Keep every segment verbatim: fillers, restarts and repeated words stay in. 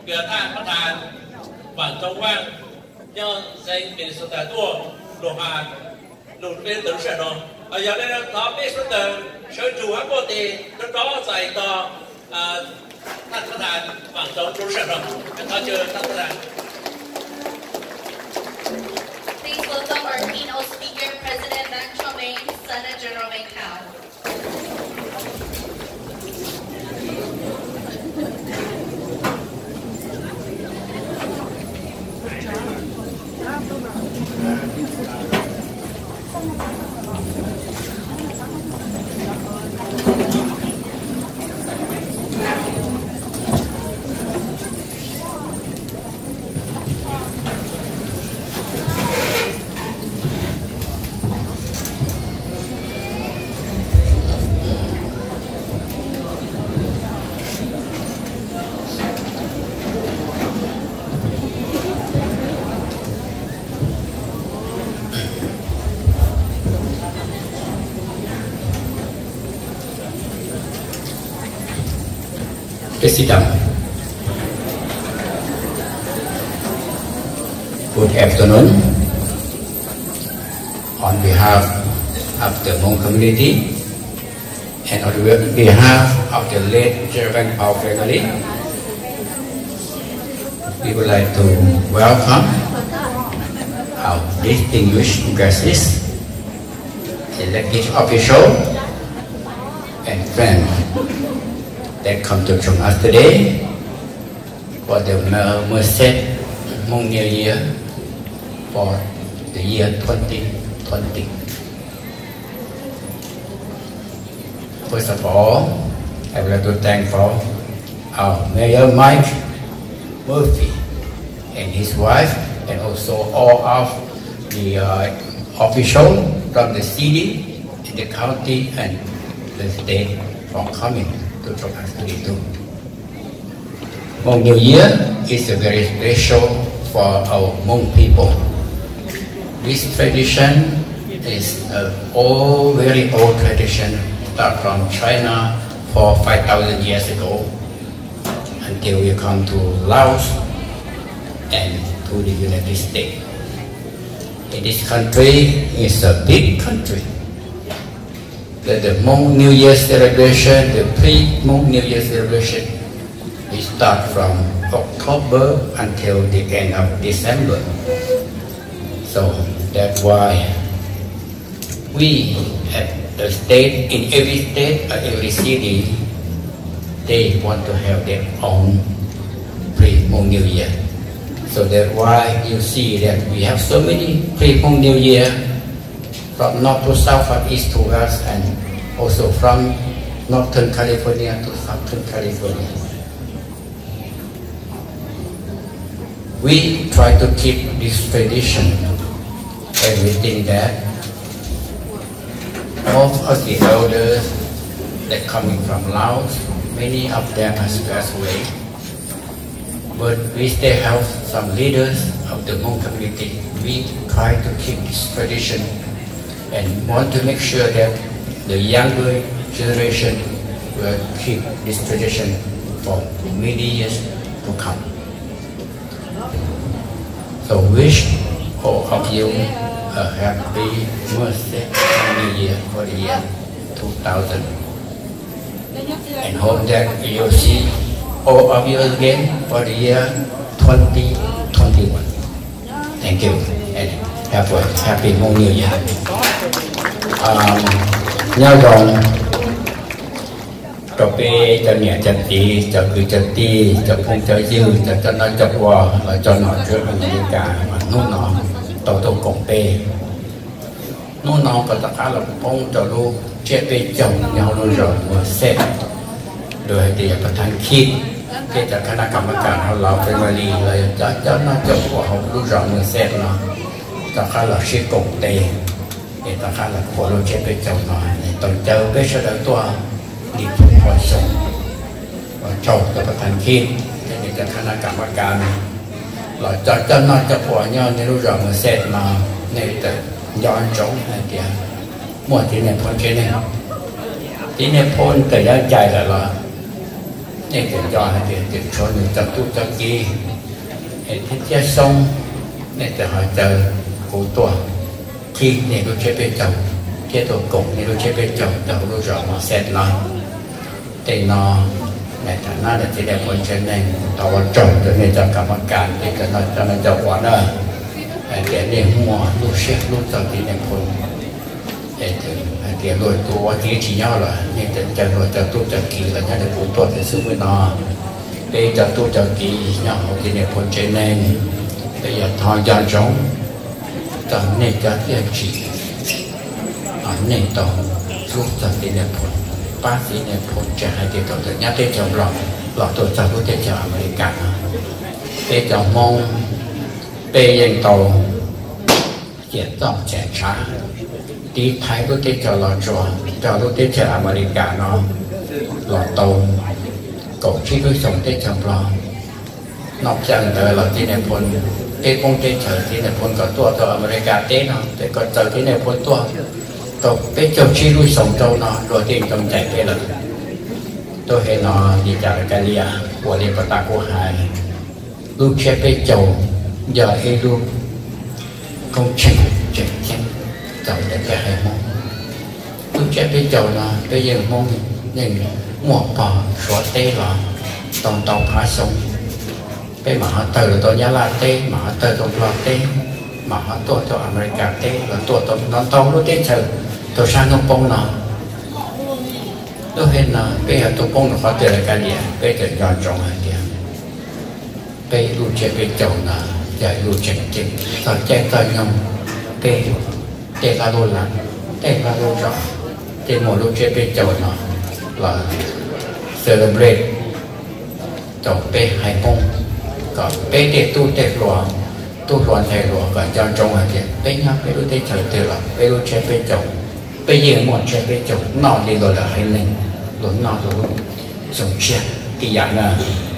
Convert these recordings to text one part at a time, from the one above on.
เพื่อท่านประธานหวังจงว่างย่อใจเป็นสถานตัวหลวงอาหลุดเป็นตัวเสด็จเอาอย่างนั้นต่อไปสุดเดิมเชิญจูฮับโปตีแล้วก็ใส่ต่อท่านประธานหวังจงตัวเสด็จแล้วเจอท่านประธาน Please welcome our keynote speaker, President Dang Chomeng, Senate General Meng Kao. President, good afternoon. On behalf of the Hmong community and on behalf of the late Jervang Pao family, we would like to welcome our distinguished guests, elected officials, and friends that come to join us today for the Merced Hmong New Year for the year twenty twenty. First of all, I would like to thank for our Mayor Mike Murphy and his wife, and also all of the uh, officials from the city, the county, and the state for coming to join us today too. Hmong New Year is a very special for our Hmong people. This tradition is an old, very old tradition, start from China for five thousand years ago until we come to Laos and to the United States. In this country is a big country. The, the Hmong New Year celebration, the pre-Hmong New Year celebration, we start from October until the end of December. So that's why we at the state, in every state or every city, they want to have their own pre-Hmong New Year. So that's why you see that we have so many pre-Hmong New Year from north to south, from east to west, and also from northern California to southern California. We try to keep this tradition, and we think that most of the elders that coming from Laos, many of them has passed away. But we still have some leaders of the Hmong community. We try to keep this tradition and want to make sure that the younger generation will keep this tradition for many years to come. So wish all of you a happy Merced New Year for the year two thousand. And hope that you'll see all of you again for the year twenty twenty-one. Thank you and have a happy Hmong New Year. Um, nhớ rằng cho bé cho nhẹ cho tí cho cứ cho tí cho không cho dư cho cho nó cho qua và cho nó trước là những cả mà nó nó tổ tổ cộng bê nó nó có tất cả là phong cho lu chết bê chồng nhau luôn rồi vừa xét rồi thì có thằng khi cái cho khả năng cầm cả nó lo phải mà đi rồi cho cho nó cho qua học lúc rồi vừa xét nó tất cả là sẽ cộng tê để tất cả là của lu chết bê chồng nó tổng chờ bê sẽ đợi tua đi thuộc khỏi sống và cho cho các thành khi để cho khả năng cảm ơn cả này là cho cho nó cho của nhau nếu lúc rồi mà xét mà này từ do anh trống hay kìa mua tí này phone trên này tí này phone từ đó chạy là là nên để cho hai tiền tiền cho những tập tu tập gì để thiết chế xong nên để họ chờ cụ tuổi khi nên tôi chế bên chồng chế tôi cùng nên tôi chế bên chồng đầu tôi rõ mà xét nó thì nó này thằng nó là chỉ để quan trên này tao vào trồng cho nên cho cả mặt cạn thì cái nó cho nó cho quả đó để để mua lúc xếp lúc tao thì nênคนđể từ để rồi tôi chỉ chỉ nhau là nên để cho rồi cho tôi cho kỳ là nhà để cụ tuổi thì xứ với nó để cho tôi cho kỳ nhau thì nênคนtrên này bây giờ thời gian trống tao nên cho tiền chỉ ở nên tao giúp cho thì nênคนbác sĩ nênคนจะให้ที่ตัวนี้ที่จะหลอกหลอกตัวเจ้าผู้ที่จะอเมริกันที่จะมองไปยังตัวเกี่ยวกับแจกช้าที่ไทยผู้ที่จะหลอกจัวเจ้าผู้ที่จะอเมริกันเนาะหลอกตัวกบที่ผู้ส่งที่จะหลอกนอกจากนั้นเราที่ในพลที่คงที่เจอที่ในพลก็ตัวตัวอเมริกันเต้เนาะแต่ก็เจอที่ในพลตัวก็ไปเจ้าชี้ลุยส่งเจ้าเนาะโดยที่ต้องใจไปเลยตัวเห็นเนาะดีจากการเรียหัวเรียนปตากูหายลูกเชื่อไปเจ้าอย่าให้ลูกคงเชื่อเจ็บเจ็บเจ้าจะแก้ให้มองลูกเชื่อไปเจ้าเนาะไปยังมองยังหมวกปอสวดเต้หรอตอนตอนพาส่งไปมหาเตอร์ตัวยาลาเต้มหาเตอร์ตัวปลอดเต้มหาตัวตัวอเมริกาเต้แล้วตัวตัวน้องตองรู้เต้เชิญตัวช่างน้องปงเนาะตัวเห็นเนาะไปหาตัวปงเนาะเขาเจอกันเนี่ยไปเจอยอดจงอะไรเนี่ยไปรู้เจ็บไปเจ้าเนาะอย่ารู้เจ็บจริงตอนแจ้งตอนยมไปเตะกระโดดหลังเตะกระโดดจ่อเตะหมดรู้เจ็บไปเจ้าเนาะlà celebrate tổng pe hai mông còn pe để tu để loa tu loa thầy loa và cho trong hai tiền pe nhá pe lu để trời từ là pe lu chơi pe chồng pe gì một chơi pe chồng nọ đi rồi là hai linh rồi nọ rồi sống chết thì dạng là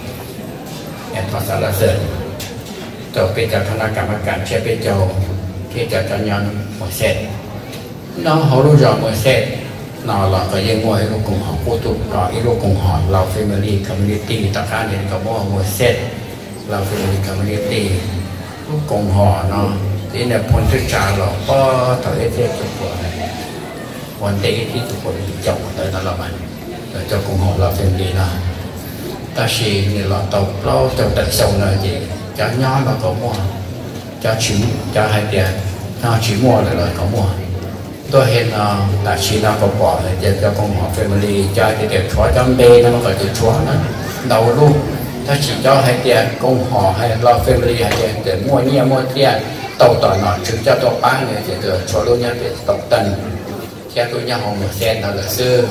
em thoát ra là giờ tổng pe cho thằng nào cảm cảm chơi pe chồng khi cho cho nhau một set nó hậu lu rồi một set nó là cái gì ngoài lúc cùng họ cố tụ rồi lúc cùng họ là family community tất cả những cái mô một set là family community lúc cùng họ nó thì là phần thứ trả là có thời gian chụp của vấn đềที่ทุกคนจบtới đó là mình rồi cho cùng họ là family là ta chỉ như là tàu lâu tàu tận sâu là gì cho nhỏ là có mua cho chỉ cho hai tiền nó chỉ mua là là có mua tôi hiện là chỉ là có bỏ để cho con họ family cho cái việc xóa trong bê nó phải được xóa nó đầu luôn ta chỉ cho hai tiền con họ hay lo family hay tiền để mua nhiều mua tiền tàu tỏi nó chứ cho tôi bán này thì được xóa luôn nha để tàu tần theo tôi nhau họ một sen là xưa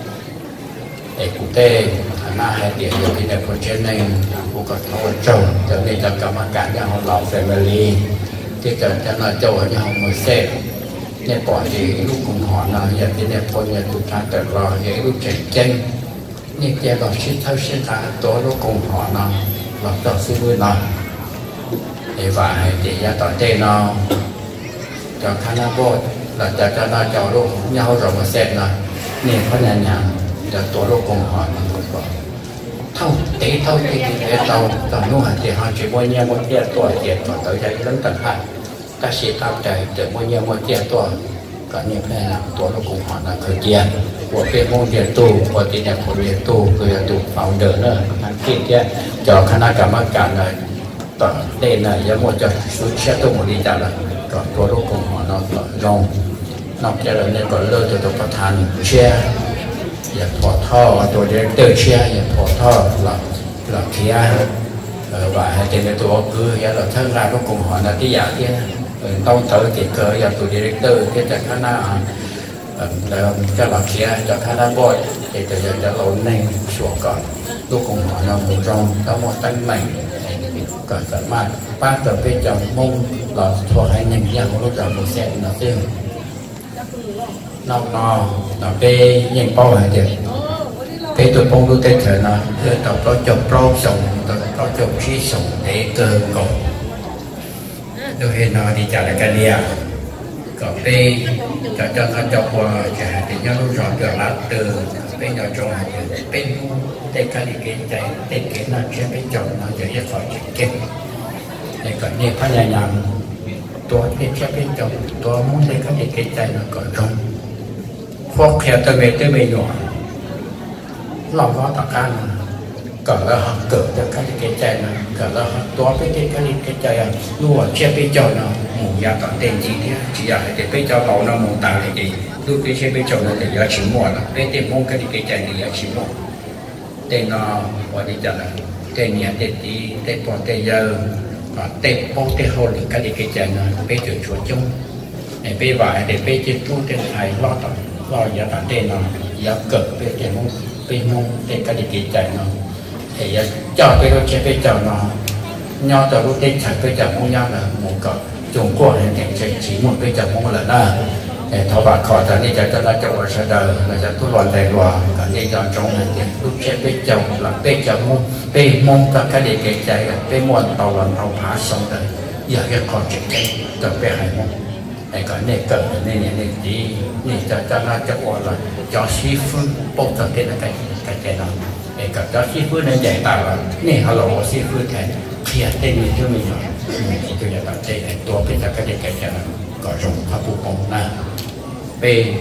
để cụ tê na hai tiền được cái này còn trên này cụ có thâu trồng cho nên cho cả mặt cả nhau họ lo family thì cần cho nó trâu ở nhau một senเนี่ยปล่อยลูกกุมหอนนะอย่างที่เนี่ยคนเนี่ยถูกทางแต่รออย่างลูกเจ๋งเจ๋งนี่แกเราชิดเท่าชิดขาตัวลูกกุมหอนนะเราต้องซื้อมือนะไอ้ฝ่ายเดี๋ยวต่อเต้นนะจะคณะโบสเราจะจะน่าจะลูกเงาเรามาเสร็จนะนี่เพราะนั่นอย่างจะตัวลูกกุมหอนมันก็เท่าเตะเท่าเตะเตะเท่าตอนนู้นเดี๋ยวเขาจะมวยเนี่ยมวยเตี้ยตัวเตี้ยตัวตัวใหญ่เรื่องต่างๆta sẽ tạoใจแต่เมื่อเนี่ยเมื่อเตี้ยตัวก็เนี่ยแค่ตัวลูกกุมหอนนะคือเตี้ยหัวเป็นโมเดียตู้หัวตีเนี่ยคนเรียนตู้คือตู้ฟาวเดอร์เนอร์นั่นคิดแค่จอคณะกรรมการเลยต่อเด่นเลยยังว่าจะสุดเชื่อตัวหมดดีจังเลยก็ตัวลูกกุมหอนนอนลงนอกจากนั้นก็เลิกตัวตัวประธานเชื่ออย่าถอดท่อตัวดีเรคเตอร์เชื่ออย่าถอดท่อหลับหลับเทียvà hai tên là tôi cứ giờ là thân ra nó cùng họ là cái giả kia tao tới thì cờ giờ tôi director cái chắc khả năng là cho là kia cho khả năng boy thì từ giờ cho lộn này xuống còn tôi cùng họ là một trong có một tánh mạnh còn phải mà ba tờ bên trong mông là thuộc hai nhân dân của lúc đầu một xe nó tiêu nó nó nó bê nhân bao hai tiền cái tôi bông tôi tên thời nó tôi tập có chụp pro sống tôi có chụp trí sống để cơ cầu tôi hiện nó đi trả lại cái lia có bê cho cho nó cho qua trả thì nhớ lúc rõ được là từ bên nhỏ trong là bên đây cái gì cái chạy đây cái nó sẽ bên chồng nóจะrất khỏi chuyện kết này còn này phải là nhầmตัวที่จะเป็นจบตัวมุ่งในการเกิดใจเราก็จงพวกแค่ตัวเมตตัวเมย์หน่อยเราก็ต่อการก็แล้วเกิดจากการเกิดใจนะก็แล้วตัวเป็นการเกิดใจอ่ะรู้ว่าเชื่อเป็นจบเนาะหมู่ยาต่อเต็มจริงเนี่ยchỉ là đểเป็นจบเราเนาะหมู่ตาเลยดีรู้เป็นเชื่อเป็นจบเราแต่ยาชิมหมดนะเป็นเต็มมุ่งการเกิดใจเนี่ยยาชิมหมดแต่เนาะวันนี้จะแต่เนี่ยแต่ดีแต่พอแต่เยอะvà tết bông tết hồ là cái gì cái chuyện này bây giờ chúa chung này bây vải để bây giờ tu trên thầy lo tận lo giờ tận đây nó giờ cực bây giờ mong bây mong để cái gì cái chuyện nó thì giờ cho bây giờ chơi bây giờ nó nhau từ lúc tết thầy bây giờ mong nhau là một cỡ Trung Quốc này thì chỉ chỉ một bây giờ mong là na để thọ bạc khỏi tại đây cho nó cho ở sau đời là cho tu loạn đại loạn cả đây cho trong này thì lúc chơi bây giờ là bây giờ mong bây mong tất cả để cái chạy bây muốn tàu lần tàu phá xong rồi giờ cái con chuyện cái tập bây hay mong này cái này cần này này này đi này cho cho nó cho gọi là cho sĩ phương bốc tập cái là cái cái cái đó này cái cho sĩ phương này giải tạo là này họ là sĩ phương thế thì tên mình cho mình rồi mình chỉ cho giải tạo đây nàyตัวเป็นtất cả để cái chạy là có trong pháp phụ công na bây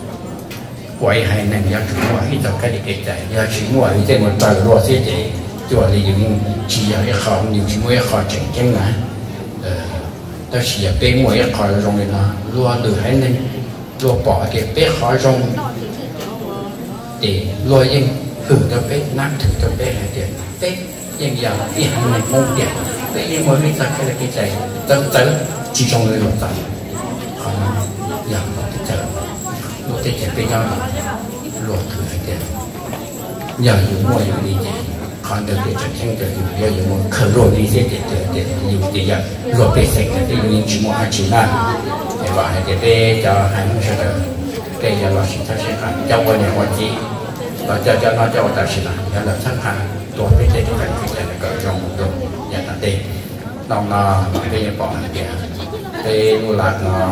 quay hay nên giờ chúng ta ít tập cái để cái chạy giờ chúng ta ít một tài lo sẽ chạyตัวเลยยังชีอยากขอหนึ่งชั่วโมงขอเจ๋งจังนะเออแต่ชีอยากเป็นมวยขอลงเลยนะรัวหรือให้นึงรัวปอเก็บเป็นขอลงแต่รัวยังถือจะเป็นนักถือจะเป็นอะไรเดียวเป็นยังอย่างที่หันในมุมเดียวเป็นยังมวยไม่ตัดแค่ละกี่ใจตั้งแต่จีจงเลยหลุดตัดขออย่างเราจะเจอเราจะเจ็บเป็นยังรัวถือให้เดียวอย่างอยู่มวยอยู่ดีใจcòn được để trở thành được nhiều nhiều một khởi đầu đi sẽ để để để nhiều để giờ rồi bị sạch để để những chỉ một hai chỉ là để vào để để cho hai người sẽ được để giờ là sự thay đổi cho quan niệm quan chỉ và cho cho nó cho ta sẽ là đó là sẵn sàng tôi biết để cái cái cái này có trong một tuần nhà ta đi đồng là cái nhà bọn này kìa cái nu lạc nó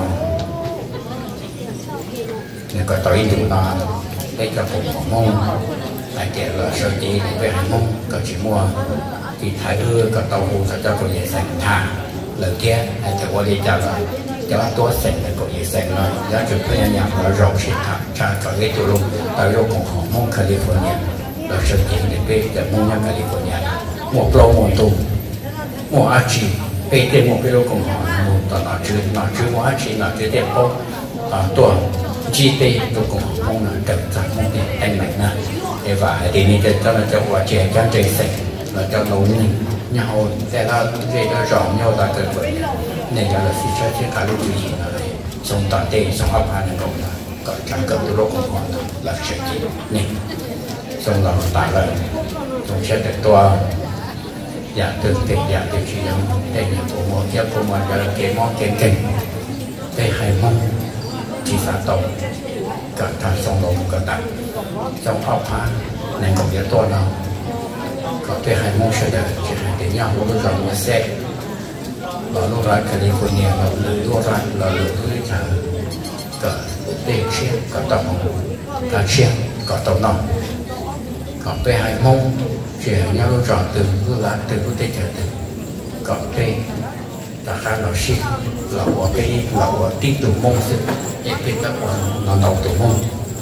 này có tối đủ là cái choผมmong tại kể là sơ chỉ về hành mông có chỉ mua thì thái đưa có tàu hù cho có dễ sành thả lời kia hay cho qua đi cho là cho tôi sành là có dễ sành rồi giá trị của nhà nhà là rộng sẽ thả cha có cái chỗ luôn tại đâu cũng họ mông California là sơ chỉ để về để mông nhà California một lô một tù một á chỉ về đến một cái lô cũng họ một tờ nó chưa nó chưa một á chỉ nó chưa đẹp không tuần chi tê tôi cũng mong là đậm rằng mong để anh mạnh na để và để đi cho nó cho quả trẻ cho trẻ sạch là cho nấu nhau sẽ là về cho rõ nhau tại cơ hội này là sự cho chiếc cả lúc gì là xong toàn tê xong áp hai này cũng là có chẳng cần từ lúc cũng còn là chuyện gì này xong là tại là xong sẽ được toa giả từ tiền giả từ chuyện đây là của một chiếc của một cái món kén kén đây hai món chỉ phá tổng cả thằng xong rồi cả tặng trong áo phá này còn nhiều to nào có cái hai món sẽ được chỉ hai cái nhau lúc rồi mà xe và lúc ra California là lúc ra là lúc thứ trả cả để xe cả tàu cả xe cả tàu nòng có cái hai món chỉ nhau lúc rồi từ lúc ra từ lúc tới chờ từ có cái ta khá là shit là của cái là của tí tụ mông sự để cái các bạn nó đầu tụ mông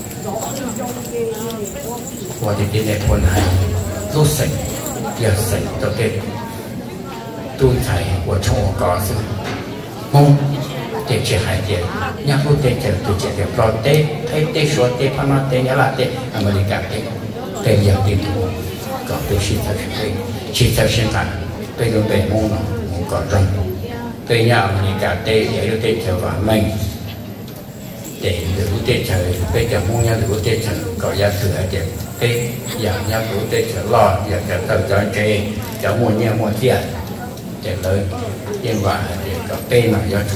và thì cái nàyคนไทยรู้สึกอยากใส่ตัวเก็บตู้ไทยหัวช่องก่อซึ่งมงเด็กเชียร์ไทยเด็กยังพูดเด็กเจอตัวเด็กเพราะเด็กไทยเด็กสวนเด็กพม่าเด็กยะลาเด็กอเมริกาเด็กเด็กอย่างติดตัวก็ไปชี้ทัศน์ไปชี้ทัศน์กันไปโดนไปมงเนาะมงก่อนรังไปยาวอเมริกาเด็กอย่างเด็กเชียร์ว่าไม่để được tết trời bây giờ mua nhau được tết trời có giá thừa tiền tết giờ nhau được tết trời lo giờ giờ tao cho chơi cho mua nhau mua tiền để lớn nhưng mà để có tết mà giá chủ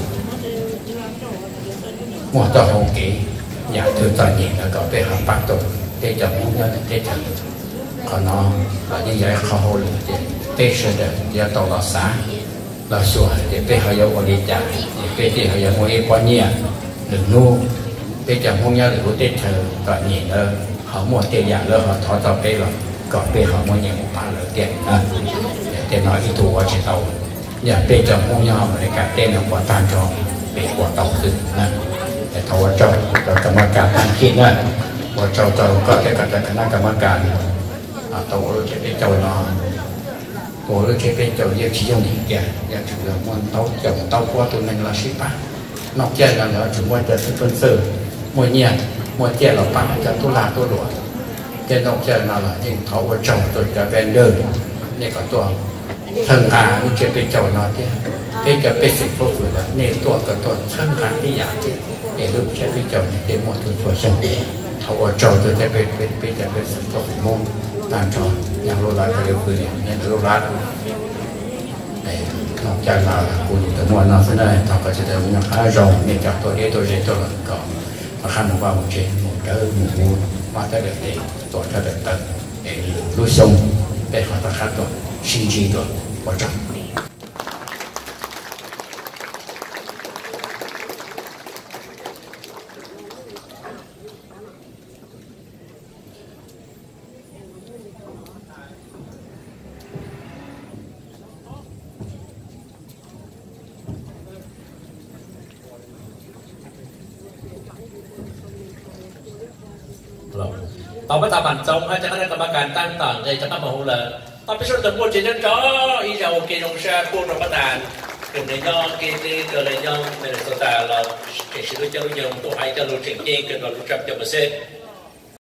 mua tao không kỹ nhà thừa tao nhìn là có tết hàng bạc tổ tết giờ mua nhau tết trời còn nó là như vậy không hôi được tết sẽ được giờ tao là xã là sủa để tết họ yêu đi trả để tết họ yêu mua ít bao nhiêu đừng ngu bây giờ mua nhau được tết trời và nhìn ở họ mua tiền giả lỡ họ thọ tao bê rồi còn bê họ mua nhiều một paar lỡ tiền à tiền nói ít thua chỉ tàu nhà bê cho mua nhau mà để cả tiền là quả tan cho bê quả tàu từ nè để thầu cho choกรรมการตั้งคิดนะว่าเจ้าเจ้าก็ได้กับคณะกรรมการตัวเราจะเป็นเจ้าเนาะตัวเราจะเป็นเจ้าเยี่ยมชี้ยงดีแก่อย่างถือว่ามันเต้าเจ้าเต้าพวกตัวนึงเราสิป่ะนอกจากนั้นแล้วถึงว่าจะเป็นเสือมวยเนี่ยมวยเจ้าเราป่ะจะตุลาตัวหลวงจะนอกจากนั้นแล้วยิ่งเขาว่าเจ้าตัวจะเป็นเดินนี่ก็ตัวทั้งหามันจะเป็นเจ้าเนาะที่ที่จะเป็นสิ่งพวกฝืนแล้วนี่ตัวกับตัวทั้งหาที่อยากที่เดี๋ยวลูกจะเป็นเจ้าเนี่ยเดี๋ยวหมดตัวตัวช่างดีเขาว่าเจ้าตัวจะเป็นเป็นเป็นจะเป็นสิ่งพวกมงตามจออย่างโลลัดเร็วคือเนี่ยอย่างโลลัดนอกจากนั้นคุณแต่เมื่อนั้นเสนอเขาก็จะได้มีค่าจองเนี่ยจากตัวนี้ตัวเจตัวนั้นก็มาขั้นว่าหมู่เจหมู่เดิมหมู่หมู่มาแต่เด็กเด็กตัวแต่เด็กเด็กเองรู้ทรงเป็นหัวตะขัดตัวชิงจีตัวหัวจังต่อไปตามบันจงให้เจ้าคณะกรรมการตั้งต่างในจังหวัดมหาเลยต่อไปส่วนตำรวจจีนนั้นก็อีเจ้าเกณฑ์องค์ชาพูดรับประทานเป็นในย่อเกณฑ์ที่เกิดในย่อเป็นสตาร์เราเกณฑ์สิ่งที่เจ้าย่อตัวไอ้เจ้ารู้จริงๆเกิดเรารู้จักจะมาเสร็จ